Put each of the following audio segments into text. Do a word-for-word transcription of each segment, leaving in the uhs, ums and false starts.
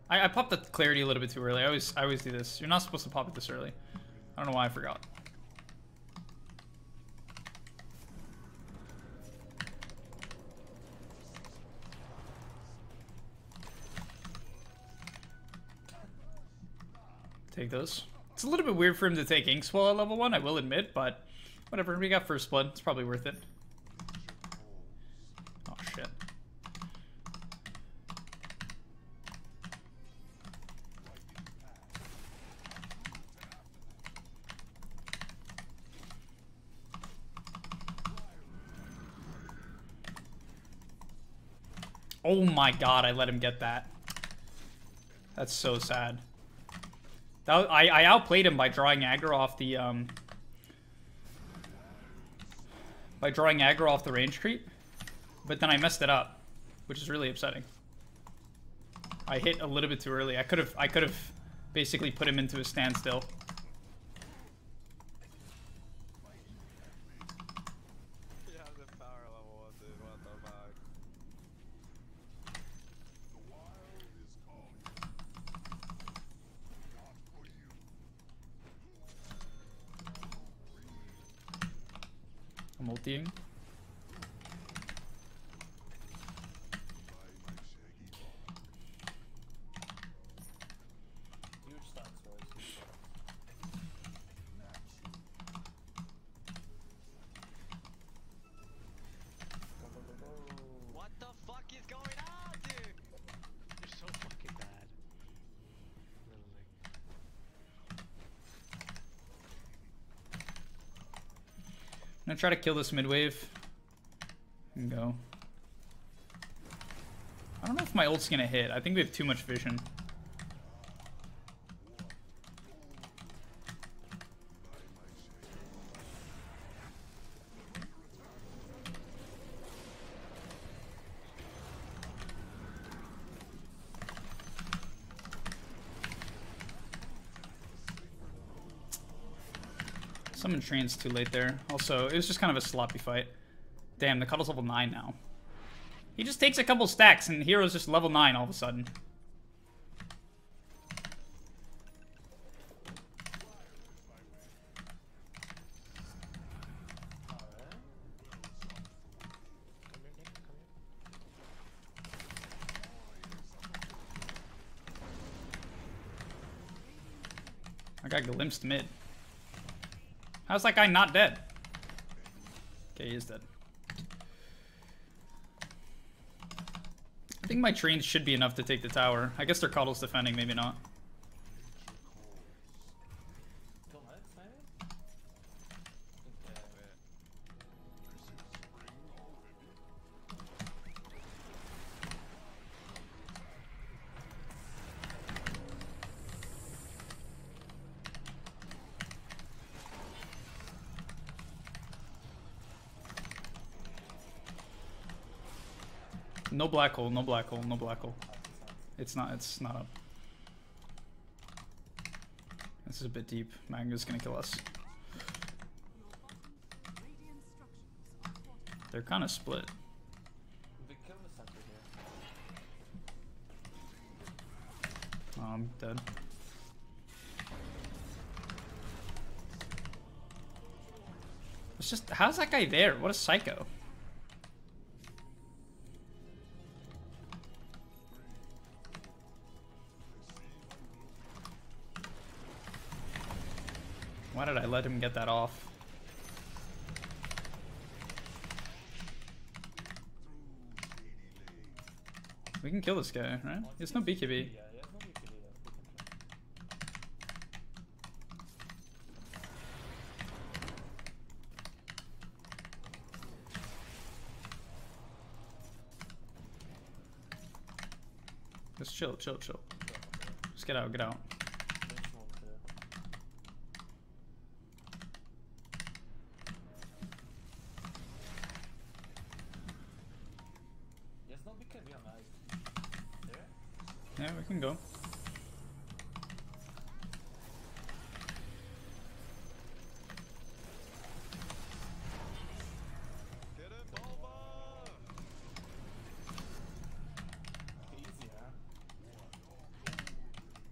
I, I popped the clarity a little bit too early. I always I always do this. You're not supposed to pop it this early. I don't know why I forgot. Take those. It's a little bit weird for him to take Inkswell at level one, I will admit, but whatever. We got first blood. It's probably worth it. Oh shit. Oh my god, I let him get that. That's so sad. That, I, I outplayed him by drawing aggro off the, um... By drawing aggro off the range creep. But then I messed it up, which is really upsetting. I hit a little bit too early. I could have, I could have basically put him into a standstill. I'm ulting. What the fuck is going on, dude? You're so fucking bad. I'm gonna try to kill this mid wave and go. I don't know if my ult's gonna hit. I think we have too much vision. Summon Train's too late there. Also, it was just kind of a sloppy fight. Damn, the Cuddle's level nine now. He just takes a couple stacks and Hero's just level nine all of a sudden. I got glimpsed mid. How's that guy not dead? Okay, he is dead. I think my trains should be enough to take the tower. I guess their Cuddle's defending, maybe not. No black hole, no black hole, no black hole. It's not, it's not up. This is a bit deep. Magna's gonna kill us. They're kind of split. Oh, I'm dead. It's just, how's that guy there? What a psycho. Why did I let him get that off? We can kill this guy, right? It's no B K B. Just chill, chill, chill. Just get out, get out. Yeah, we can go.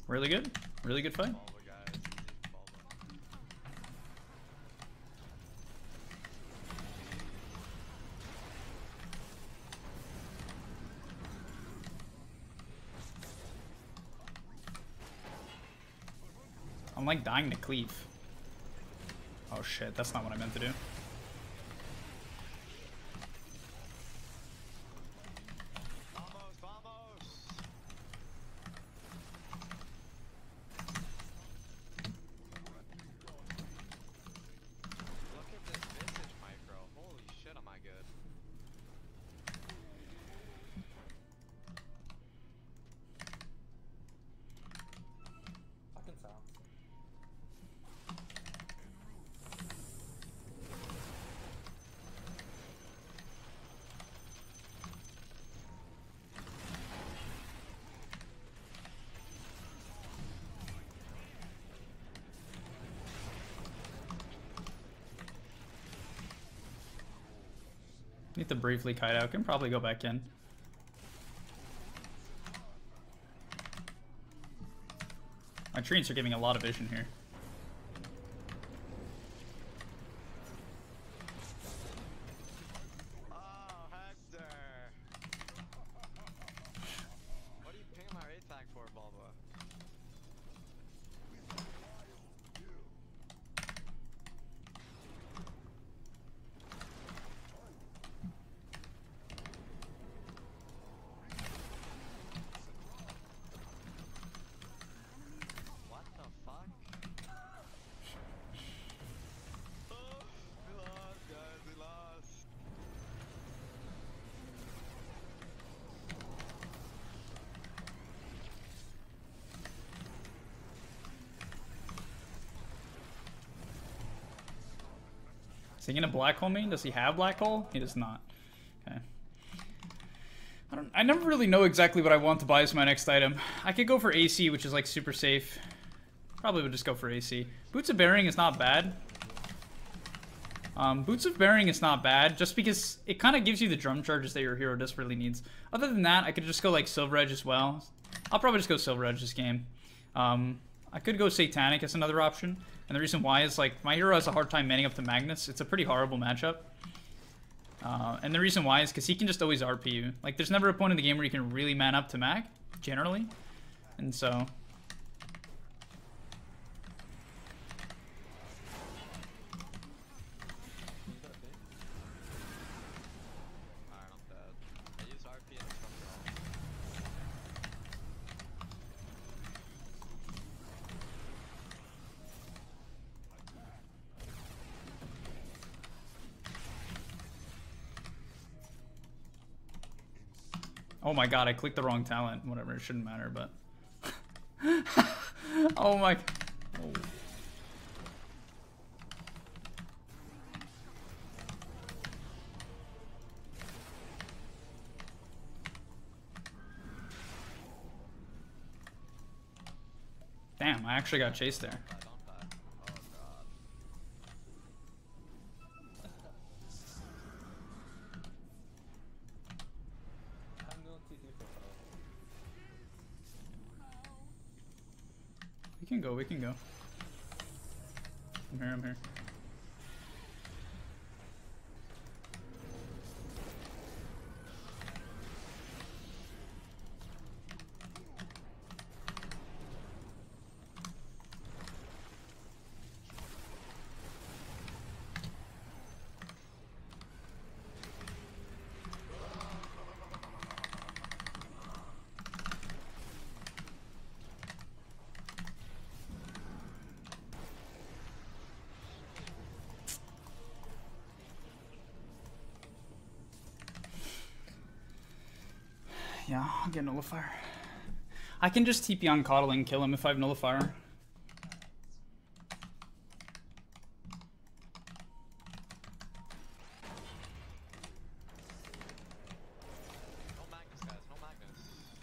Really good. Really good fight. Bulba, guys. Easy Bulba. I'm like dying to cleave. Oh shit, that's not what I meant to do. Vamos, vamos. Look at this visage micro. Holy shit, am I good? Fucking sounds. Need to briefly kite out. Can probably go back in. My treants are giving a lot of vision here. Oh, Hector. What are you pinging my raid tag for, Bulba? What the fuck? Oh, we lost, guys, we lost. Is he gonna black hole me? Does he have black hole? He does not. Okay. I don't. I never really know exactly what I want to buy as my next item. I could go for A C, which is like super safe. Probably would just go for A C. Boots of Bearing is not bad. Um, Boots of Bearing is not bad, just because it kind of gives you the drum charges that your hero desperately needs. Other than that, I could just go like Silver Edge as well. I'll probably just go Silver Edge this game. Um, I could go Satanic as another option. And the reason why is, like, my hero has a hard time manning up to Magnus. It's a pretty horrible matchup. Uh, and the reason why is because he can just always R P you. Like, there's never a point in the game where you can really man up to Mag, generally. And so... Alright, I'm dead. I used R P and structure all. Oh my god, I clicked the wrong talent. Whatever, it shouldn't matter, but... oh my... Oh. Damn, I actually got chased there. Die, don't die. Oh god. I'm going T T for Pro. We can go, we can go. I'm here, I'm here. Yeah, I'll get Nullifier. I can just T P on Coddle and kill him if I have Nullifier. No Magnus, guys, no Magnus.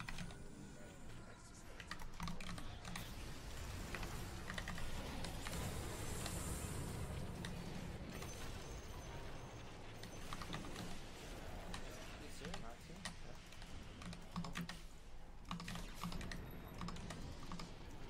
Is there not to?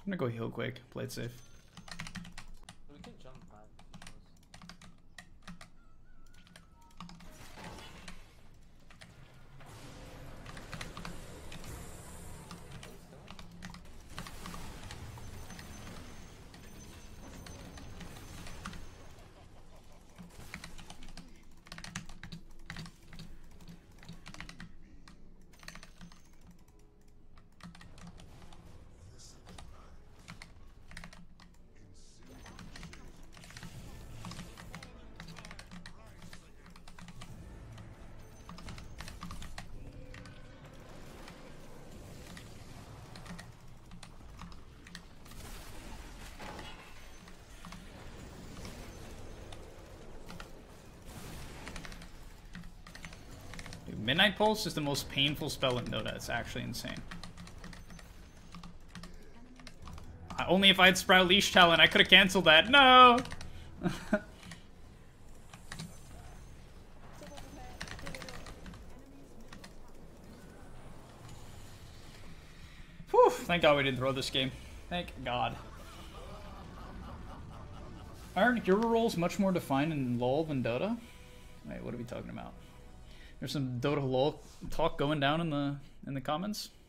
I'm gonna go heal quick. Play it safe. We can jump back. Midnight Pulse is the most painful spell in Dota. It's actually insane. Uh, only if I had Sprout Leash Talon, I could have canceled that. No! Whew, thank God we didn't throw this game. Thank God. Aren't hero roles much more defined in LoL than Dota? Wait, what are we talking about? There's some Dota LoL talk going down in the in the comments.